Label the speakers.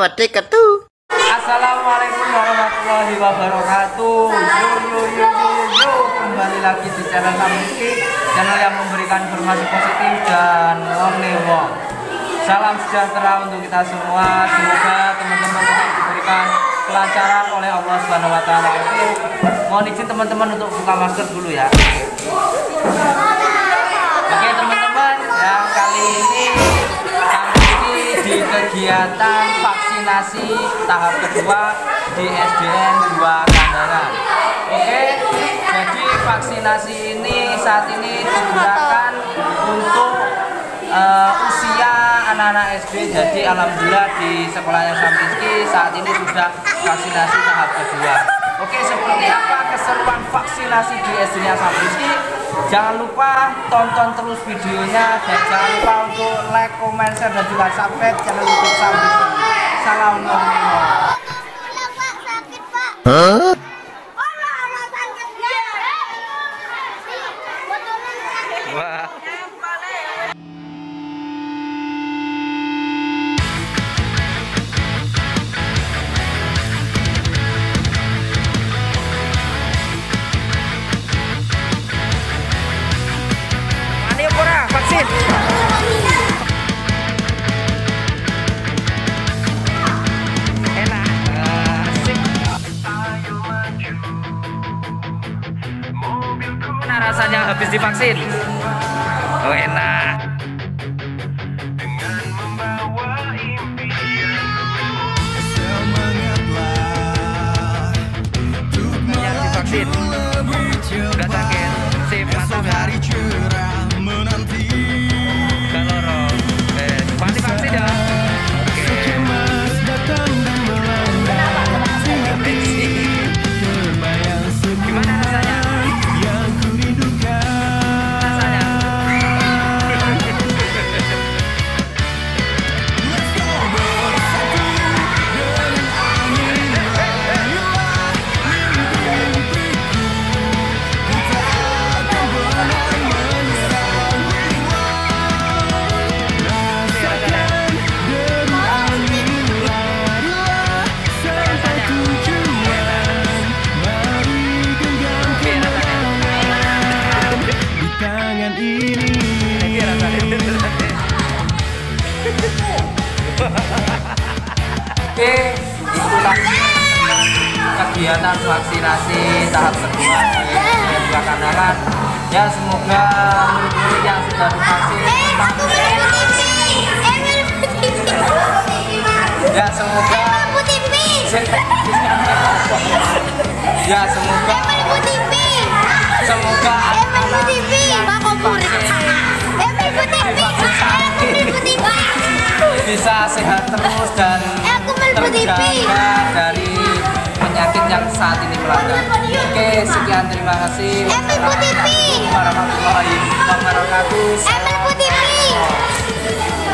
Speaker 1: wabarakatuh.
Speaker 2: Assalamualaikum warahmatullahi wabarakatuh. Yo, kembali lagi di channel kami, channel yang memberikan informasi positif dan wong. Salam sejahtera untuk kita semua. Semoga teman-teman diberikan kelancaran oleh Allah Subhanahu wa taala. Mohon izin teman-teman untuk buka masker dulu ya. Oke teman-teman, yang kali ini kami di kegiatan vaksinasi tahap kedua di SDN 2 Kandangan. Oke, jadi vaksinasi ini saat ini digunakan untuk usia anak-anak SD. Jadi alhamdulillah di sekolahnya Sampiski saat ini sudah vaksinasi tahap kedua. Oke, seperti apa keseruan vaksinasi di SD-nya Sampiski? Jangan lupa tonton terus videonya dan jangan lupa untuk like, comment, share dan juga subscribe channel YouTube Sampiski. Salam nomor.
Speaker 1: Sakit, Pak.
Speaker 2: Wah. Vaksin. Enak. Asik. Mana rasanya habis divaksin? Oh enak. Yang divaksin udah sakit. Sip, mantap ya. Pasti vaksin ya. Oke. Gimana rasanya? Rasanya. Oke, itulah kegiatan vaksinasi tahap kedua di SDN 2 Kandangan. Ya semoga murid-murid yang sudah divaksin ya semoga ya semoga bisa sehat terus dan terjaga dari penyakit yang saat ini melanda. Oke, sekian, terima kasih. Wassalamualaikum warahmatullahi wabarakatuh.